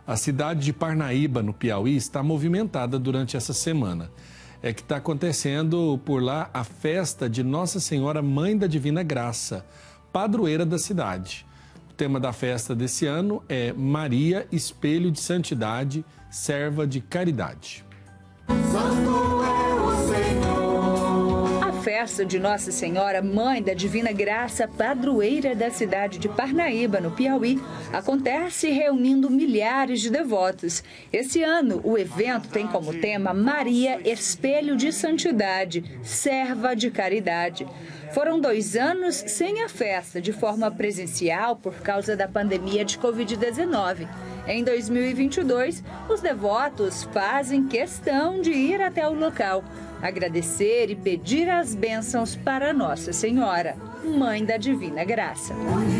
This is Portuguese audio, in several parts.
A cidade de Parnaíba, no Piauí, está movimentada durante essa semana. É que está acontecendo por lá a festa de Nossa Senhora Mãe da Divina Graça, padroeira da cidade. O tema da festa desse ano é Maria, Espelho de Santidade, Serva de Caridade. Santo é o Senhor. A festa de Nossa Senhora Mãe da Divina Graça, padroeira da cidade de Parnaíba, no Piauí, acontece reunindo milhares de devotos. Esse ano, o evento tem como tema Maria, Espelho de Santidade, Serva de Caridade. Foram 2 anos sem a festa de forma presencial por causa da pandemia de Covid-19. Em 2022, os devotos fazem questão de ir até o local, agradecer e pedir as bênçãos para Nossa Senhora, Mãe da Divina Graça.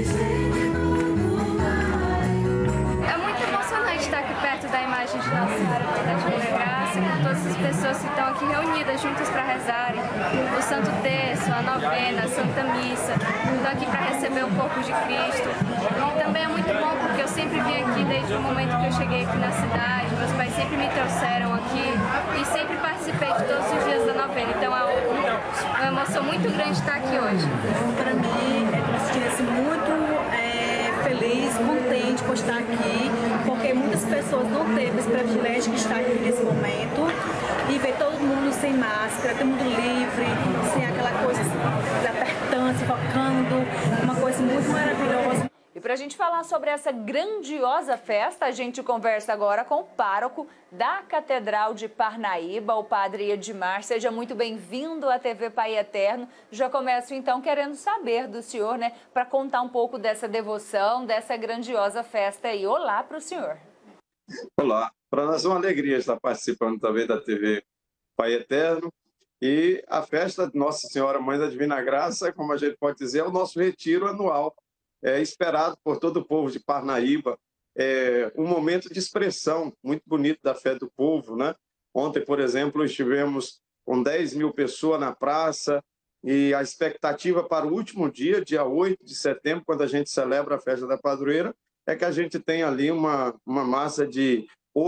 É muito emocionante estar aqui perto da imagem de Nossa Senhora Mãe da Divina Graça, com todas as pessoas que estão aqui reunidas juntas para rezarem o Santo Terço, a novena, a Santa Missa. Estou aqui para receber o corpo de Cristo. E também é muito bom porque eu sempre vim aqui desde o momento que eu cheguei aqui na cidade. Meus pais sempre me trouxeram aqui e sempre participei de todos os dias da novena. Então é uma emoção muito grande estar aqui hoje. Para mim, eu me senti muito feliz, contente por estar aqui, porque muitas pessoas não teve esse privilégio de estar aqui nesse momento e ver todo mundo sem máscara, todo mundo livre, sem aquela coisa apertando, focando, uma coisa muito maravilhosa. E para a gente falar sobre essa grandiosa festa, a gente conversa agora com o pároco da Catedral de Parnaíba, o Padre Edmar. Seja muito bem-vindo à TV Pai Eterno. Já começo então querendo saber do senhor, né, para contar um pouco dessa devoção, dessa grandiosa festa aí. Olá para o senhor. Olá, para nós é uma alegria estar participando também da TV Pai Eterno. E a festa de Nossa Senhora Mãe da Divina Graça, como a gente pode dizer, é o nosso retiro anual. É esperado por todo o povo de Parnaíba, um momento de expressão muito bonito da fé do povo, né? Ontem, por exemplo, estivemos com 10 mil pessoas na praça e a expectativa para o último dia, dia 8 de setembro, quando a gente celebra a festa da padroeira, é que a gente tenha ali uma massa de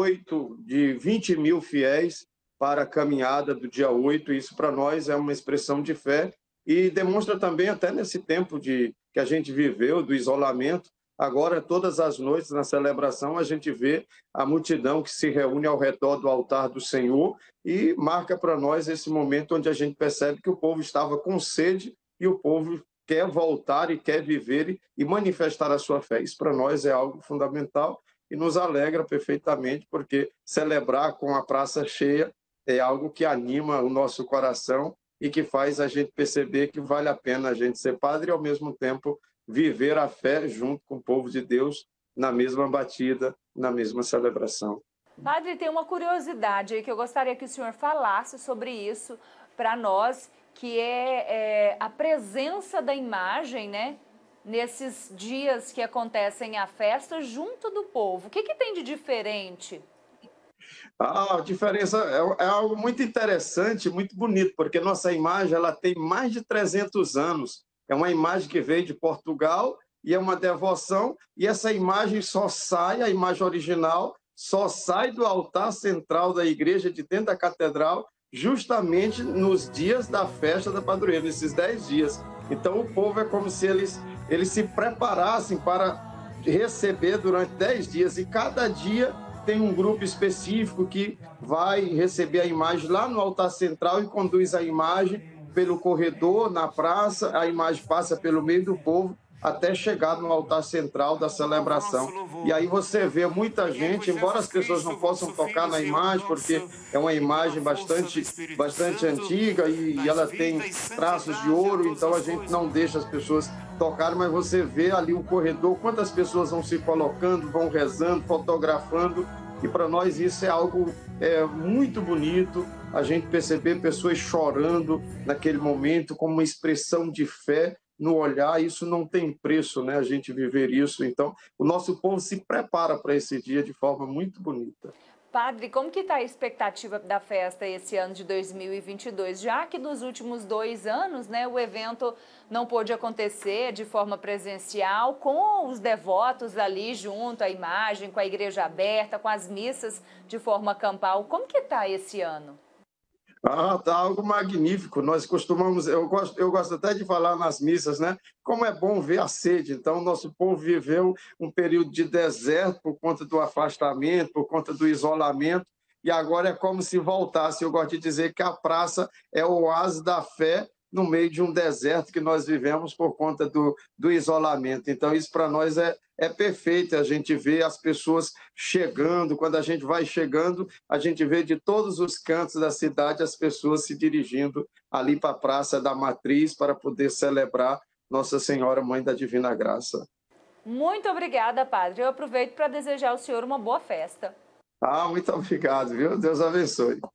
20 mil fiéis para a caminhada do dia 8. Isso para nós é uma expressão de fé e demonstra também, até nesse tempo que a gente viveu, do isolamento, agora todas as noites na celebração a gente vê a multidão que se reúne ao redor do altar do Senhor e marca para nós esse momento onde a gente percebe que o povo estava com sede e o povo quer voltar e quer viver e manifestar a sua fé. Isso para nós é algo fundamental e nos alegra perfeitamente, porque celebrar com a praça cheia é algo que anima o nosso coração e que faz a gente perceber que vale a pena a gente ser padre e, ao mesmo tempo, viver a fé junto com o povo de Deus na mesma batida, na mesma celebração. Padre, tem uma curiosidade aí que eu gostaria que o senhor falasse sobre isso para nós, que é a presença da imagem, né, nesses dias que acontecem a festa junto do povo. O que tem de diferente? A diferença é algo muito interessante, muito bonito, porque nossa imagem ela tem mais de 300 anos. É uma imagem que veio de Portugal e é uma devoção, e essa imagem só sai, a imagem original, só sai do altar central da igreja, de dentro da catedral, justamente nos dias da festa da padroeira, nesses 10 dias. Então o povo é como se eles se preparassem para receber durante 10 dias, e cada dia tem um grupo específico que vai receber a imagem lá no altar central e conduz a imagem pelo corredor, na praça, a imagem passa pelo meio do povo até chegar no altar central da celebração. E aí você vê muita gente, embora as pessoas não possam tocar na imagem, porque é uma imagem bastante antiga e ela tem traços de ouro, então a gente não deixa as pessoas tocarem, mas você vê ali o corredor, quantas pessoas vão se colocando, vão rezando, fotografando, e para nós isso é algo muito bonito, a gente perceber pessoas chorando naquele momento, como uma expressão de fé no olhar. Isso não tem preço, né? A gente viver isso. Então, o nosso povo se prepara para esse dia de forma muito bonita. Padre, como que está a expectativa da festa esse ano de 2022? Já que nos últimos 2 anos, né, o evento não pôde acontecer de forma presencial, com os devotos ali junto à imagem, com a igreja aberta, com as missas de forma campal. Como que está esse ano? Tá algo magnífico. Nós costumamos, eu gosto até de falar nas missas, né? Como é bom ver a sede. Então, nosso povo viveu um período de deserto por conta do afastamento, por conta do isolamento, e agora é como se voltasse. Eu gosto de dizer que a praça é o oásis da fé no meio de um deserto que nós vivemos por conta do isolamento. Então, isso para nós é perfeito. A gente vê as pessoas chegando. Quando a gente vai chegando, a gente vê de todos os cantos da cidade as pessoas se dirigindo ali para a Praça da Matriz para poder celebrar Nossa Senhora, Mãe da Divina Graça. Muito obrigada, Padre. Eu aproveito para desejar ao senhor uma boa festa. Muito obrigado, viu? Deus abençoe.